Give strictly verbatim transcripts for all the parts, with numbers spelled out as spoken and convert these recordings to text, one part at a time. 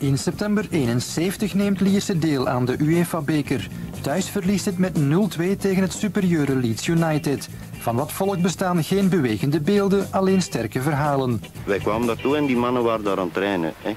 In september eenenzeventig neemt Lierse deel aan de UEFA-beker. Thuis verliest het met nul twee tegen het superieure Leeds United. Van wat volk bestaan geen bewegende beelden, alleen sterke verhalen. Wij kwamen daartoe en die mannen waren daar aan het trainen. Hè.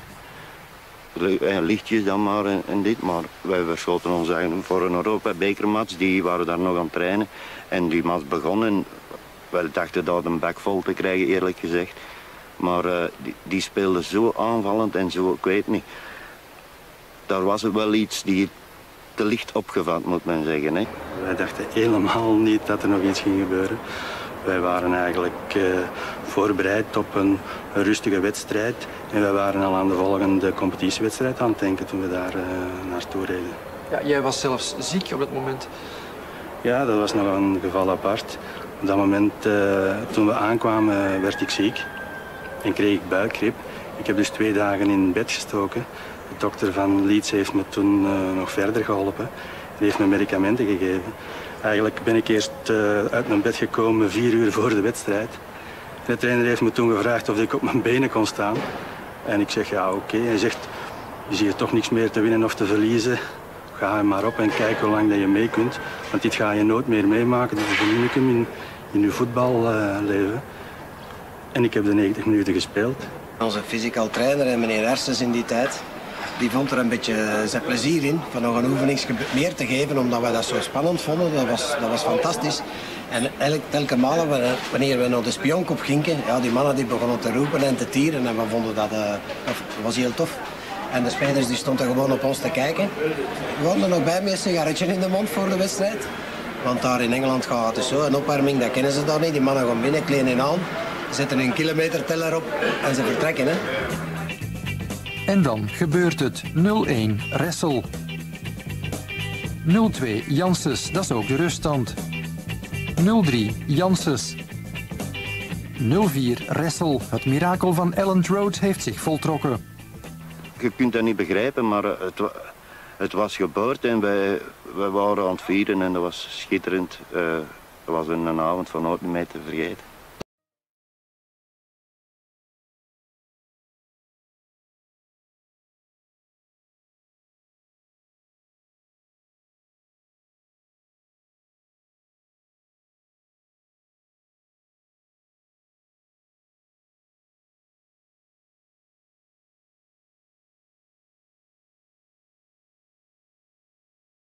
Lichtjes dan maar en, en dit, maar wij verschoten ons eigenlijk voor een Europa-bekermatch. Die waren daar nog aan het trainen en die match begon en wij dachten dat een bek vol te krijgen, eerlijk gezegd. Maar uh, die, die speelden zo aanvallend en zo, ik weet niet. Daar was het wel iets die te licht opgevat, moet men zeggen. Hè. Wij dachten helemaal niet dat er nog iets ging gebeuren. Wij waren eigenlijk uh, voorbereid op een, een rustige wedstrijd. En wij waren al aan de volgende competitiewedstrijd aan het denken toen we daar uh, naartoe reden. Ja, jij was zelfs ziek op dat moment. Ja, dat was nog een geval apart. Op dat moment, uh, toen we aankwamen, werd ik ziek. En kreeg ik buikgriep. Ik heb dus twee dagen in bed gestoken. De dokter van Leeds heeft me toen uh, nog verder geholpen. Hij heeft me medicamenten gegeven. Eigenlijk ben ik eerst uh, uit mijn bed gekomen vier uur voor de wedstrijd. De trainer heeft me toen gevraagd of ik op mijn benen kon staan. En ik zeg ja, oké. Okay. Hij zegt, je ziet toch niks meer te winnen of te verliezen. Ga er maar op en kijk hoe lang dat je mee kunt. Want dit ga je nooit meer meemaken. Dit is een unicum in, in je voetballeven. En ik heb de negentig minuten gespeeld. Onze fysical trainer en meneer Hersens in die tijd, die vond er een beetje zijn plezier in van nog een oefeningsje meer te geven, omdat wij dat zo spannend vonden. Dat was, dat was fantastisch. En eigenlijk telke malen wanneer we naar de spionkop gingen, ja, die mannen die begonnen te roepen en te tieren en we vonden dat, uh, dat was heel tof. En de spelers die stonden gewoon op ons te kijken. We hadden er nog bij met een sigaretje in de mond voor de wedstrijd. Want daar in Engeland gaat het zo, een opwarming, dat kennen ze daar niet. Die mannen gaan binnen, kleden aan, zetten een kilometerteller op en ze vertrekken. Hè. En dan gebeurt het. nul een, Ressel. nul twee, Janssens, dat is ook de ruststand. nul drie, Janssens. nul vier, Ressel. Het mirakel van Elland Road heeft zich voltrokken. Je kunt dat niet begrijpen, maar het, het was gebeurd en wij, wij waren aan het vieren en dat was schitterend. Uh, dat was een avond van nooit meer te vergeten.